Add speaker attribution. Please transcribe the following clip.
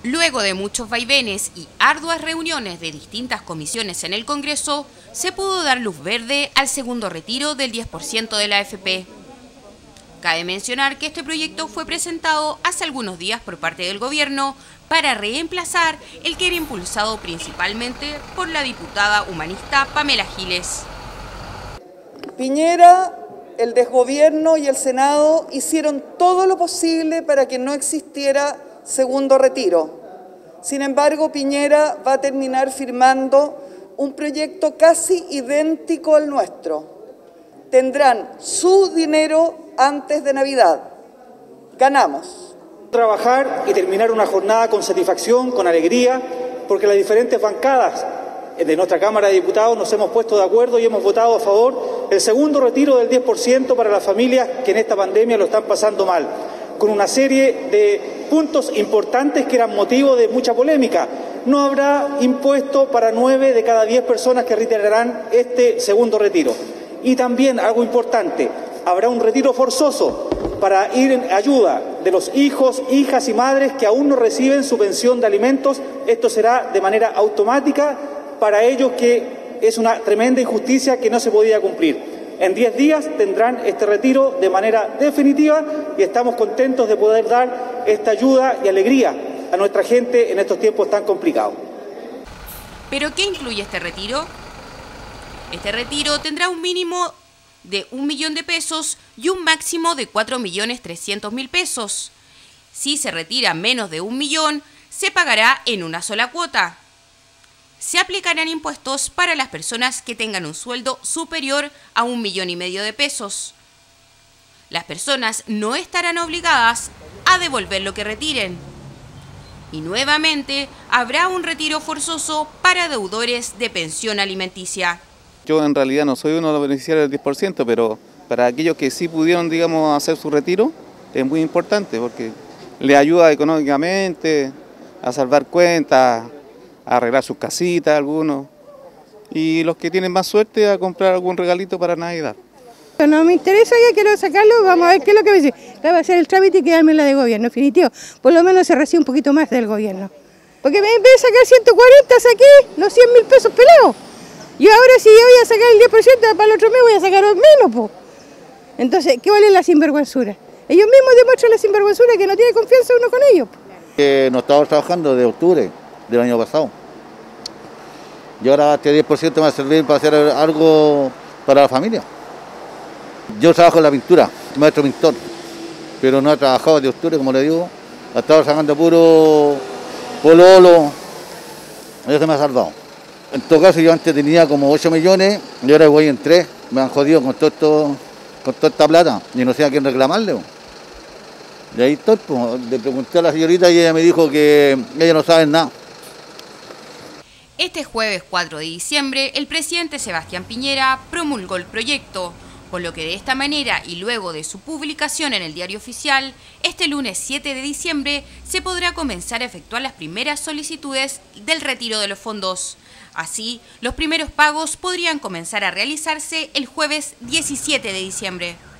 Speaker 1: Luego de muchos vaivenes y arduas reuniones de distintas comisiones en el Congreso, se pudo dar luz verde al segundo retiro del 10% de la AFP. Cabe mencionar que este proyecto fue presentado hace algunos días por parte del gobierno para reemplazar el que era impulsado principalmente por la diputada humanista Pamela Giles.
Speaker 2: Piñera, el desgobierno y el Senado hicieron todo lo posible para que no existiera segundo retiro. Sin embargo, Piñera va a terminar firmando un proyecto casi idéntico al nuestro. Tendrán su dinero antes de Navidad. Ganamos.
Speaker 3: Trabajar y terminar una jornada con satisfacción, con alegría, porque las diferentes bancadas de nuestra Cámara de Diputados nos hemos puesto de acuerdo y hemos votado a favor del segundo retiro del 10% para las familias que en esta pandemia lo están pasando mal, con una serie de puntos importantes que eran motivo de mucha polémica. No habrá impuesto para 9 de cada 10 personas que retirarán este segundo retiro. Y también, algo importante, habrá un retiro forzoso para ir en ayuda de los hijos, hijas y madres que aún no reciben su pensión de alimentos. Esto será de manera automática para ellos, que es una tremenda injusticia que no se podía cumplir. En 10 días tendrán este retiro de manera definitiva y estamos contentos de poder dar esta ayuda y alegría a nuestra gente en estos tiempos tan complicados.
Speaker 1: ¿Pero qué incluye este retiro? Este retiro tendrá un mínimo de 1 millón de pesos y un máximo de 4.300.000 pesos. Si se retira menos de 1 millón, se pagará en una sola cuota. Se aplicarán impuestos para las personas que tengan un sueldo superior a 1,5 millones de pesos. Las personas no estarán obligadas a devolver lo que retiren. Y nuevamente habrá un retiro forzoso para deudores de pensión alimenticia.
Speaker 4: Yo en realidad no soy uno de los beneficiarios del 10%, pero para aquellos que sí pudieron, digamos, hacer su retiro, es muy importante porque les ayuda económicamente a salvar cuentas, a arreglar sus casitas algunos, y los que tienen más suerte a comprar algún regalito para Navidad.
Speaker 5: No me interesa, ya quiero sacarlo, vamos a ver qué es lo que me dice. Va a hacer el trámite y quedarme en la de gobierno, definitivo. Por lo menos se recibe un poquito más del gobierno. Porque en vez de sacar 140, saqué los 100.000 pesos pelados. Y ahora si yo voy a sacar el 10%, para el otro mes voy a sacar menos, po. Entonces, ¿qué vale la sinvergüenzura? Ellos mismos demuestran la sinvergüenzura, que no tiene confianza uno con ellos.
Speaker 6: No estamos trabajando de octubre del año pasado. Y ahora este 10% me va a servir para hacer algo para la familia. Yo trabajo en la pintura, maestro pintor, pero no he trabajado de octubre, como le digo. He estado sacando puro pololo, eso se me ha salvado. En todo caso, yo antes tenía como 8 millones y ahora voy en 3. Me han jodido con todo esto, con toda esta plata y no sé a quién reclamarle. Y ahí estoy, pues, le pregunté a la señorita y ella me dijo que ella no sabe nada.
Speaker 1: Este jueves 4 de diciembre, el presidente Sebastián Piñera promulgó el proyecto, por lo que de esta manera y luego de su publicación en el Diario Oficial, este lunes 7 de diciembre se podrá comenzar a efectuar las primeras solicitudes del retiro de los fondos. Así, los primeros pagos podrían comenzar a realizarse el jueves 17 de diciembre.